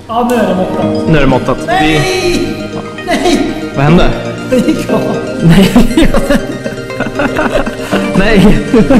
Ja, nu är det måttat. Nu är det måttat. Nej! Nej! Vad hände? Det gick av. Nej. Nej.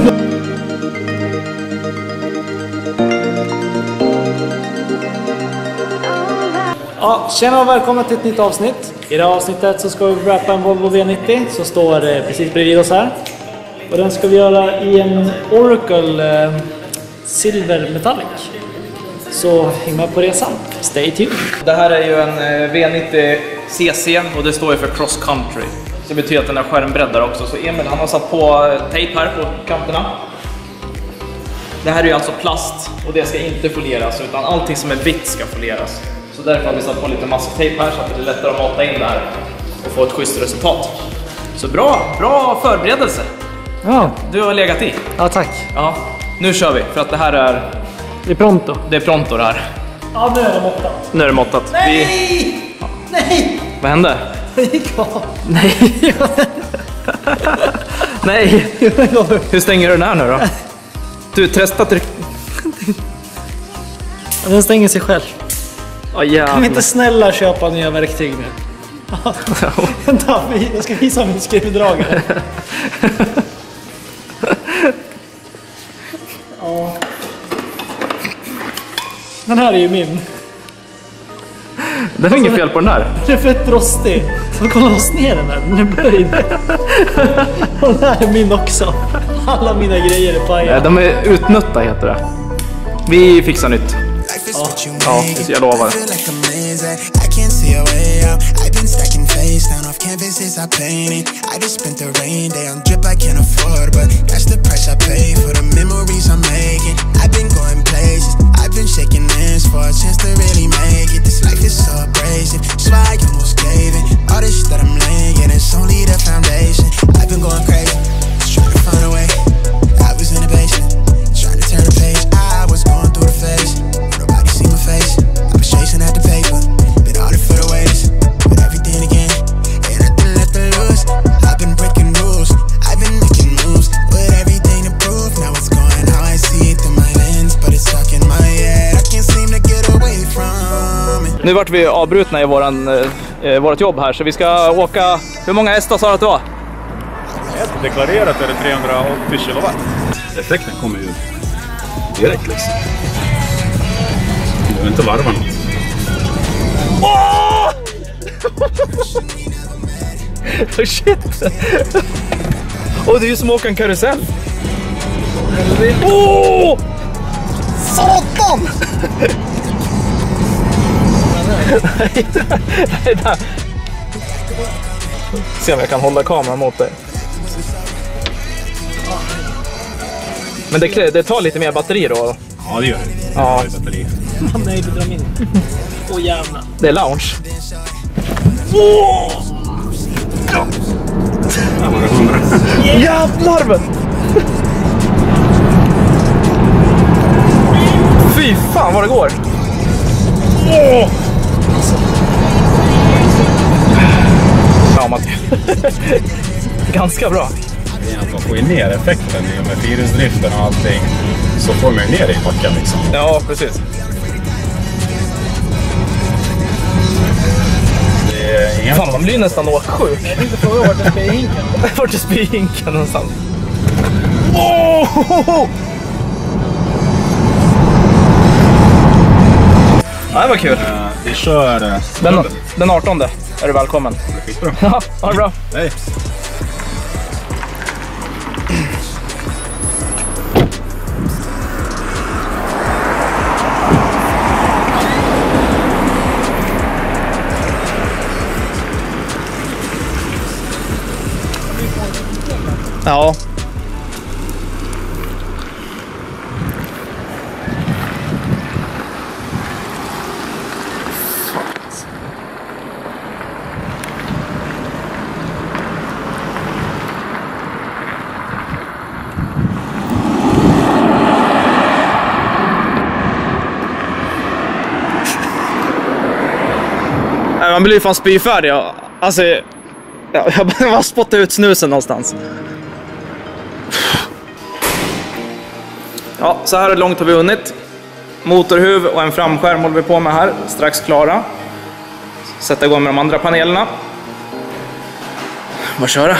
Ja, tjena och välkomna till ett nytt avsnitt. I det här avsnittet så ska vi wrappa en Volvo V90 som står precis bredvid oss här. Och den ska vi göra i en Oracle Silver Metallic. Så häng med på resan. Stay tuned. Det här är ju en V90 CC och det står ju för cross country. Så det betyder att den är skärmbreddare också. Så Emil han har satt på tejp här på kanterna. Det här är ju alltså plast och det ska inte folieras utan allting som är vitt ska folieras. Så därför har vi satt på lite masktejp här så att det är lättare att mata in det här och få ett schysst resultat. Så bra förberedelse. Ja. Du har legat i. Ja, tack. Ja, nu kör vi för att det här är... Det är pronto. Det är pronto det här. Ja, nu är det måttat. Nu är det måttat. Nej! Nej! Vad hände? Det gick av. Nej. Nej. Hur stänger du den här nu då? Du, testa tryck. Den stänger sig själv. Jävlar. Kan vi inte snälla köpa nya verktyg nu? Vänta, jag ska visa min skruvdragare. Ja. Den här är ju min. Det är inget fel på den här. Den är fett rostig. Så kolla oss ner den här. Den är böjd. Och den här är min också. Alla mina grejer är paja. De är utnötta heter det. Vi fixar nytt. Ja, jag lovar. Nu vart vi avbrutna i vårt jobb här så vi ska åka... Hur många hästar sa du att det var? Deklarerat är det 380 kilowatt. Effekten kommer ju direkt liksom. Du behöver inte varva något. Oh! Shit! Och det är ju som att åka en karusell. Oh! Satan! Nej, där. Se om jag kan hålla kameran mot dig. Men det tar lite mer batteri då. Ja, det gör det. Ja. Nej, du drar min. Åh jävlar. Det är lounge. Ja. Där var det 100. Jävlar! Fy fan vad det går. Ja, Matti. Ganska bra. Man får ju ner effekten med fyrhjulsdriften och allting. Så får man ner i backen liksom. Ja, precis. Det är inga... Fan, man blir nästan åksjuk. Jag tänkte fråga vart det spyr i hinken. Vart det spyr i hinken någonstans. Oh! Ja, det var kul. Vi kör... Den 18 är du välkommen. Det är bra. Ja, ha det bra. Hej. Ja. Man blir fan spyfärdig. Alltså, jag bara spottar ut snusen någonstans. Ja, så här långt har vi hunnit. motorhuv och en framskärm håller vi på med här. Strax klara. Sätta igång med de andra panelerna. Bara köra.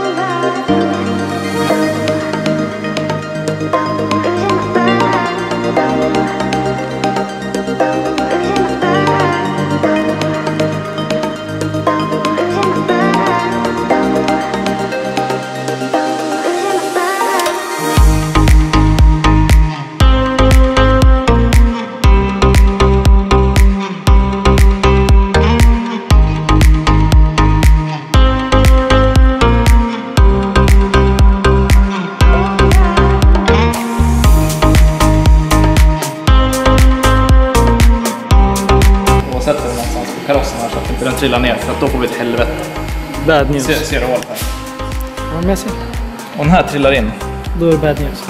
Sätter den någonstans på karossen här så att inte den trillar ner, för att då får vi ett helvete. Bad news. Ser du hål här? Ja, men jag ser. Och den här trillar in. Då är det bad news.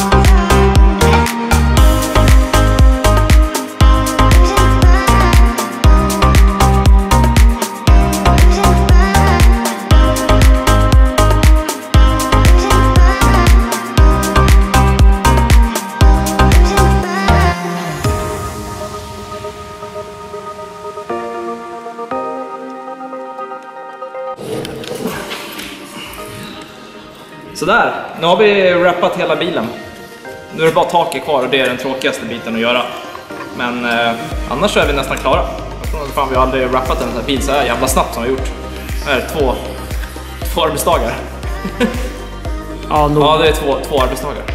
Sådär, nu har vi wrappat hela bilen. Nu är det bara taket kvar och det är den tråkigaste biten att göra. Men annars så är vi nästan klara. Jag tror att vi har aldrig wrappat en sån här bil så här jävla snabbt som vi har gjort. Det är två arbetsdagar. Ja, ja, det är två arbetsdagar.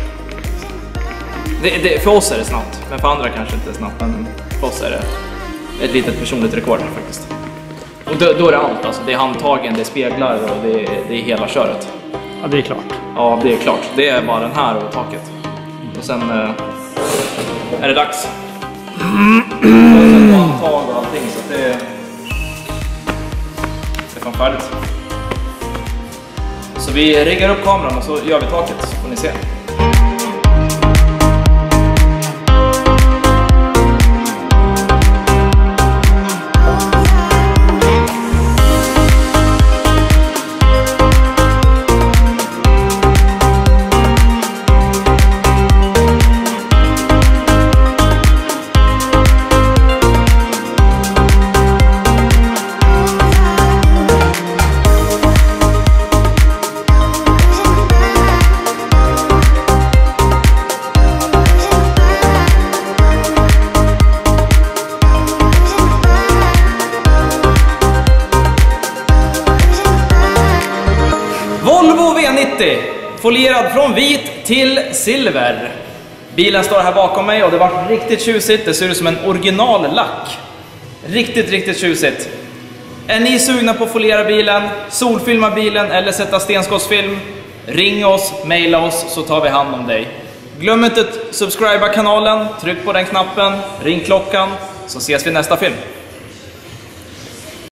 För oss är det snabbt, men för andra kanske inte är snabbt. Men för oss är det ett litet personligt rekord faktiskt. Och då är det allt, alltså. Det är handtagen, det är speglar och det är hela köret. Ja, det är klart. Ja, det är klart. Det är bara den här och taket. Och sen är det dags. Och sen handtag och allting, så det är fan färdigt. Så vi riggar upp kameran och så gör vi taket, så får ni se. Volvo V90, folierad från vit till silver. Bilen står här bakom mig och det var riktigt tjusigt. Det ser ut som en originallack. Riktigt tjusigt. Är ni sugna på att foliera bilen, solfilma bilen eller sätta stenskottsfilm? Ring oss, maila oss så tar vi hand om dig. Glöm inte att subscriba kanalen, tryck på den knappen, ring klockan så ses vi i nästa film.